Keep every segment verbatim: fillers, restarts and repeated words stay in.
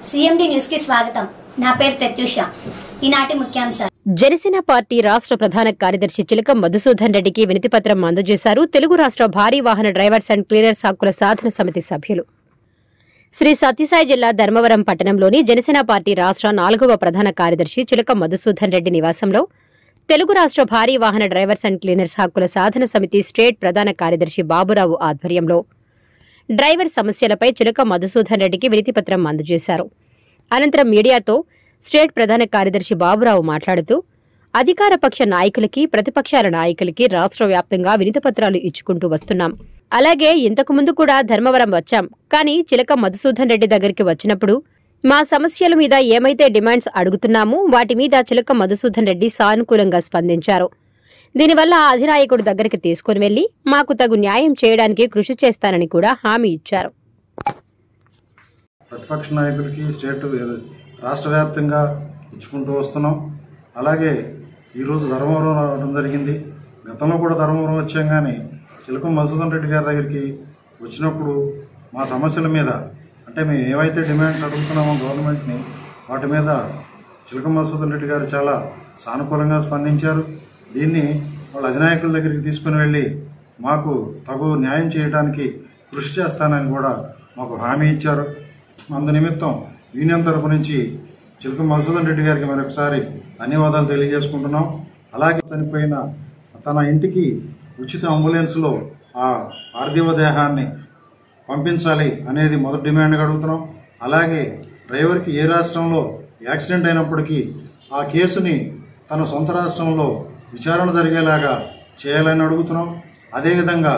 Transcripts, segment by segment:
CMD news కి స్వాగతం. నా పేరు ప్రత్యూష. ఈనాటి ముఖ్యాంశాలు. జనసేన పార్టీ రాష్ట్ర ప్రధాన కార్యదర్శి చిలక మధుసూదన్ రెడ్డికి వినతిపత్రం అందజేశారు తెలుగు రాష్ట్ర భారీ వాహన డ్రైవర్స్ అండ్ క్లీనర్స్ హక్కుల సాధన సమితి సభ్యులు. శ్రీ సత్యసాయి జిల్లా ధర్మవరం పట్టణంలోని జనసేన పార్టీ రాష్ట్ర నాలుగవ ప్రధాన కార్యదర్శి చిలక మధుసూదన్ రెడ్డి నివాసంలో తెలుగు రాష్ట్ర భారీ వాహన డ్రైవర్స్ అండ్ క్లీనర్స్ హక్కుల సాధన సమితి స్టేట్ ప్రధాన కార్యదర్శి బాబురావు ఆధ్వర్యంలో డ్రైవర్ సమస్యలపై చిలక మధుసూదన్ రెడ్డికి వినతిపత్రం అందజేశారు. అనంతరం మీడియాతో స్టేట్ ప్రధాన కార్యదర్శి బాబురావు మాట్లాడుతూ అధికార పక్ష నాయకులకి ప్రతిపక్షాల నాయకులకి రాష్ట్ర వ్యాప్తంగా వినతిపత్రాలు ఇచ్చుకుంటూ వస్తున్నాం. అలాగే ఇంతకుముందు కూడా ధర్మవరం వచ్చాం. కానీ చిలక మధుసూదన్ రెడ్డి దగ్గరికి వచ్చినప్పుడు మా సమస్యల మీద ఏమైతే డిమాండ్స్ అడుగుతున్నామో వాటి మీద చిలక మధుసూదన్ రెడ్డి సానుకూలంగా స్పందించారు. దీనివల్ల అధినాయకుడి దగ్గరికి తీసుకుని వెళ్లి మాకు తగు న్యాయం చేయడానికి కృషి చేస్తానని కూడా హామీ ఇచ్చారు. ప్రతిపక్ష నాయకులకి స్టేట్ రాష్ట్ర వ్యాప్తంగా ఇచ్చుకుంటూ వస్తున్నాం. అలాగే ఈరోజు ధర్మవరం రావడం జరిగింది. గతంలో కూడా ధర్మవరం వచ్చాం. కానీ చిలక మధుసూదన్ రెడ్డి గారి దగ్గరికి వచ్చినప్పుడు మా సమస్యల మీద అంటే మేము ఏవైతే డిమాండ్స్ అడుగుతున్నామో గవర్నమెంట్ని వాటి మీద చిలక మధుసూదన్ రెడ్డి గారు చాలా సానుకూలంగా స్పందించారు. దీన్ని వాళ్ళ అధినాయకుల దగ్గరికి తీసుకుని వెళ్ళి మాకు తగు న్యాయం చేయడానికి కృషి చేస్తానని కూడా మాకు హామీ ఇచ్చారు. అందు నిమిత్తం యూనియన్ తరపు నుంచి చిలక మధుసూదన్ రెడ్డి గారికి మరొకసారి ధన్యవాదాలు తెలియజేసుకుంటున్నాం. అలాగే చనిపోయిన తన ఇంటికి ఉచిత అంబులెన్స్లో ఆ పార్థివ దేహాన్ని పంపించాలి అనేది మొదటి డిమాండ్గా అడుగుతున్నాం. అలాగే డ్రైవర్కి ఏ రాష్ట్రంలో యాక్సిడెంట్ అయినప్పటికీ ఆ కేసుని తన సొంత రాష్ట్రంలో విచారణ జరిగేలాగా చేయాలని అడుగుతున్నాం. అదేవిధంగా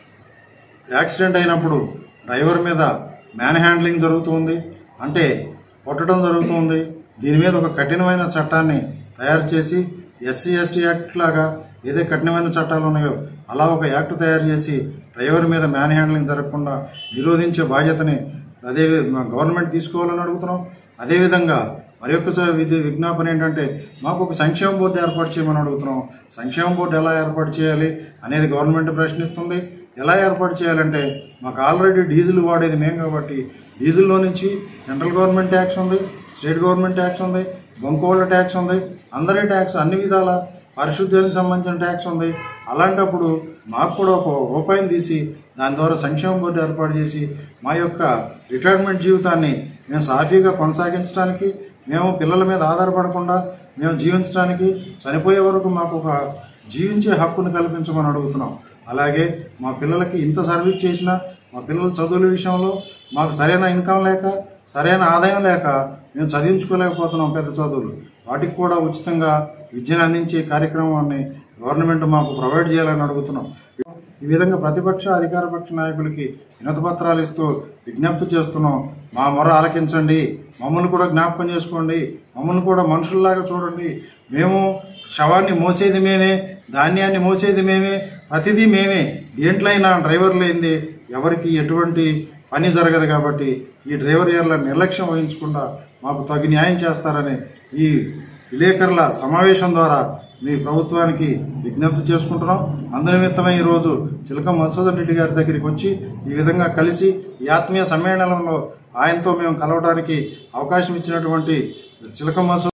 యాక్సిడెంట్ అయినప్పుడు డ్రైవర్ మీద మ్యాన్ హ్యాండ్లింగ్ జరుగుతుంది, అంటే కొట్టడం జరుగుతుంది. దీని మీద ఒక కఠినమైన చట్టాన్ని తయారు చేసి ఎస్సీ ఎస్టీ యాక్ట్ లాగా ఏదైతే కఠినమైన చట్టాలు ఉన్నాయో అలా ఒక యాక్ట్ తయారు చేసి డ్రైవర్ మీద మ్యాన్ హ్యాండ్లింగ్ జరగకుండా నిరోధించే బాధ్యతని అదే గవర్నమెంట్ తీసుకోవాలని అడుగుతున్నాం. అదేవిధంగా మరి యొక్క విజ్ఞాపన ఏంటంటే మాకు ఒక సంక్షేమ బోర్డు ఏర్పాటు చేయమని అడుగుతున్నాం. సంక్షేమ బోర్డు ఎలా ఏర్పాటు చేయాలి అనేది గవర్నమెంట్ ప్రశ్నిస్తుంది. ఎలా ఏర్పాటు చేయాలంటే మాకు ఆల్రెడీ డీజిల్ వాడేది మేము కాబట్టి డీజిల్లో నుంచి సెంట్రల్ గవర్నమెంట్ ట్యాక్స్ ఉంది, స్టేట్ గవర్నమెంట్ ట్యాక్స్ ఉంది, బంకోళ్ళ ట్యాక్స్ ఉంది, అందరి ట్యాక్స్ అన్ని విధాల పారిశుద్ధ్యానికి సంబంధించిన ట్యాక్స్ ఉంది. అలాంటప్పుడు మాకు కూడా ఒక రూపాయిని తీసి దాని ద్వారా సంక్షేమ బోర్డు ఏర్పాటు చేసి మా యొక్క రిటైర్మెంట్ జీవితాన్ని మేము సాఫీగా కొనసాగించడానికి, మేము పిల్లల మీద ఆధారపడకుండా మేము జీవించడానికి, చనిపోయే వరకు మాకు ఒక జీవించే హక్కును కల్పించమని అడుగుతున్నాం. అలాగే మా పిల్లలకి ఇంత సర్వీస్ చేసినా మా పిల్లల చదువుల విషయంలో మాకు సరైన ఇన్కమ్ లేక సరైన ఆదాయం లేక మేము చదివించుకోలేకపోతున్నాం పెద్ద చదువులు. వాటికి కూడా ఉచితంగా విద్యను అందించే కార్యక్రమాన్ని గవర్నమెంట్ మాకు ప్రొవైడ్ చేయాలని అడుగుతున్నాం. ఈ విధంగా ప్రతిపక్ష అధికార పక్ష నాయకులకి వినతి పత్రాలు ఇస్తూ విజ్ఞప్తి చేస్తున్నాం. మా మొర ఆలకించండి, మమ్మల్ని కూడా జ్ఞాపకం చేసుకోండి, మమ్మల్ని కూడా మనుషుల్లాగా చూడండి. మేము శవాన్ని మోసేది మేమే, ధాన్యాన్ని మోసేది మేమే, ప్రతిదీ మేమే. దేంట్లో అయినా డ్రైవర్ లేనిది ఎవరికి ఎటువంటి పని జరగదు. కాబట్టి ఈ డ్రైవర్ ఏర్ల నిర్లక్ష్యం వహించకుండా మాకు తగు న్యాయం చేస్తారని ఈ విలేకరుల సమావేశం ద్వారా మీ ప్రభుత్వానికి విజ్ఞప్తి చేసుకుంటున్నాం. అందునిమిత్తమై ఈరోజు చిలక మధుసూదన్ రెడ్డి గారి దగ్గరికి వచ్చి ఈ విధంగా కలిసి ఈ ఆత్మీయ సమ్మేళనంలో ఆయనతో మేము కలవడానికి అవకాశం ఇచ్చినటువంటి చిలక మధుసూదన్